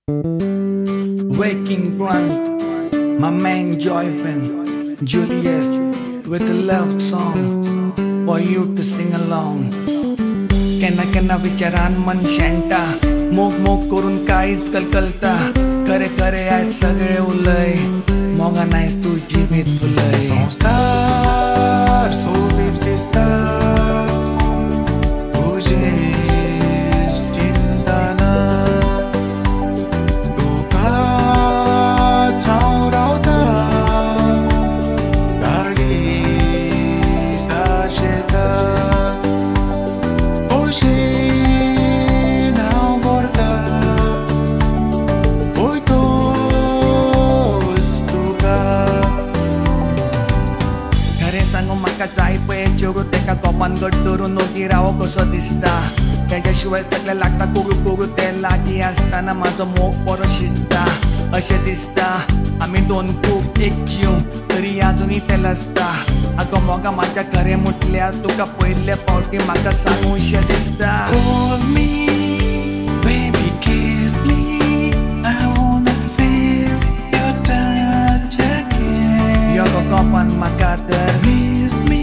Waking one, my main joyfriend, Juliet, with a love song for you to sing along. Kena विचारान मन शांता, मोग करून काहीच कलकलता. खरे खरे आहे सगळे उलय, मोगा नाहीस तू जीवित फुलय. संसार सोबीत दिसता चोरू तेका कोपान गट धरून ओगी रावो कसो दिसता. तेज्याशिवाय सगळे लागता कोरू ते लागीं आसतना म्हाजो मोग बरो शिजता. अशें दिसता आमी दोन खूब एक जीव तरी आजुनूय ते लसता. आगो मोगा म्हाज्या खरें म्हटल्यार तुका पयले फावटी म्हाका सांगूशें दिसता. Hold me, baby, kiss me. I wanna feel your touch again. Yo go kopan म्हाका तर miss me.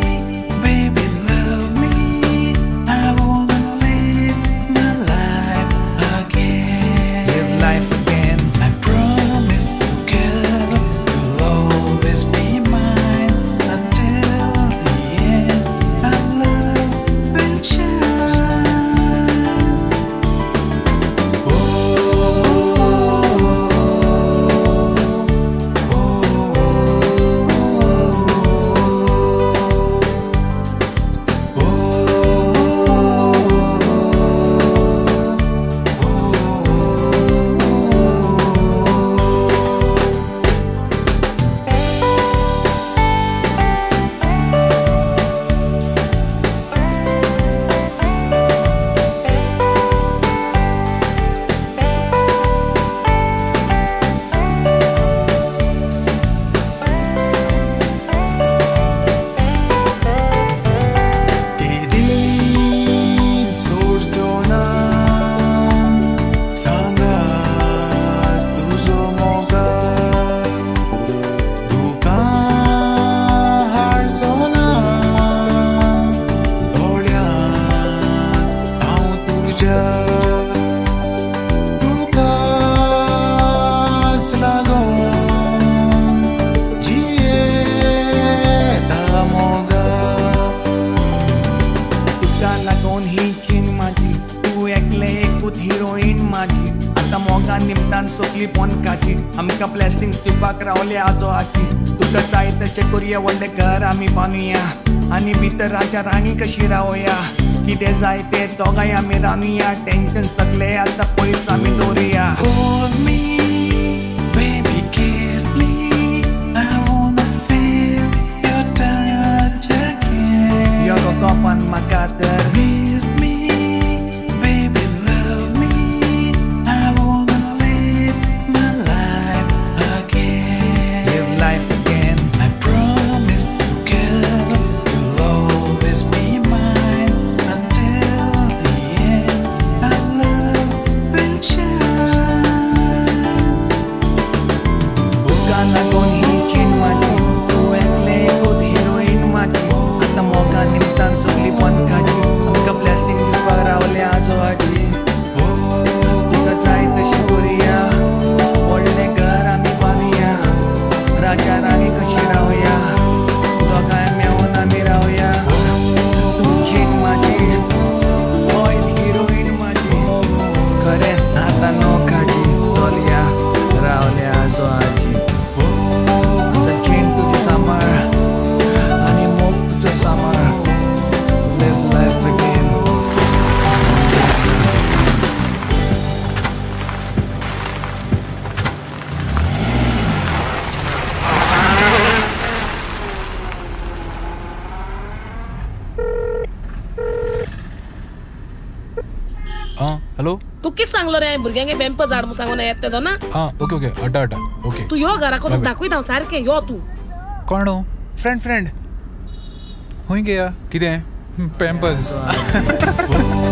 हिरोईन माझी आता मोगा निमतान सोकली पोनकाची. आमका ब्लेसिंग्स दिवपाक रावले आजोआची. तुका जाय तशें करुया व्हडलें घर आमी बांदुया आनी भितर राजा राणी कशी रावया. कितें जाय ते दोगांय आमी रांदुया. टेन्शन सगळें आतां पयस आमी दवरुया. Hold me, baby, kiss me. I wanna feel your touch again. Yo go kopan म्हाका तर miss me, baby, love me. I wanna live my life again. Live life again. I promise together you'll always be mine until the end. Our love will shine. तुका लागून ही चीन माझी. तू एकले एकूच heroine माझी. आता मोगा निमतान सगळी पोनकाची. आमका ब्लेसिंग दिवपाक रावले आजोआजी. तुका जाय तशी करुया व्हडलें घर आमी बांदुया. राजा राणी कशी रावया. दोगांय मेळून आमी रावया. तू चीन माझी, ऑयल हिरोईन माझी. खरें आतां नोखाची चलया रावले आजोआजी. आतां चीन तुजी सांबाळ आनी मोग तुजो सांबाळ. Live life again. हॅलो. तू किस सांगलो रे भुरग्यांगे बॅम्प झाड म्हणून सांगून येते तो ना. ओके ओके अड्डा अड्डा ओके. तू यो घरा करून दाखयता हांव सारकें यो तू. कोण फ्रेंड फ्रेंड हूंय गेया कितें पॅम्पर्स.